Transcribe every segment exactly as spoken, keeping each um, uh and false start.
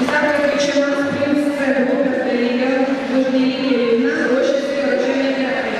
Sako kviečiamas prie grupės dalyvio, Lūžnelytė Lina, ruošiasi Roželė Gerai.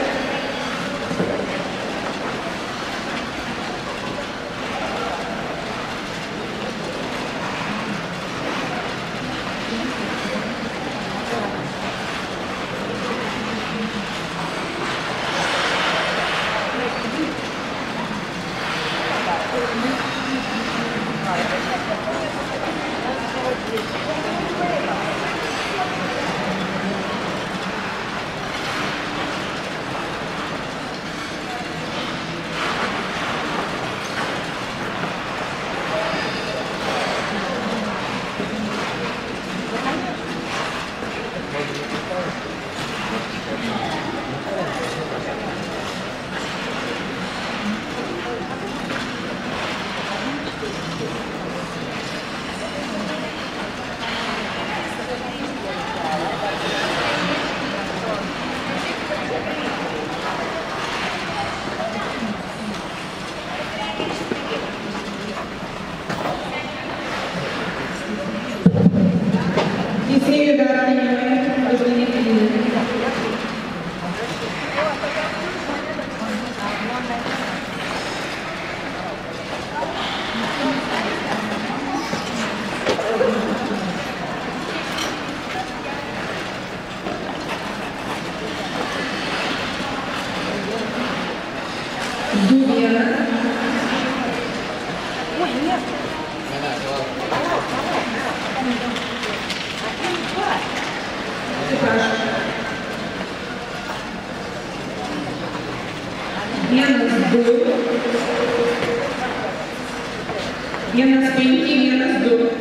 Teisėjų vertinimai Lūžnelytė Lina. Du vienas. Atsiprašau. Vienas du. Vienas penki, vienas du.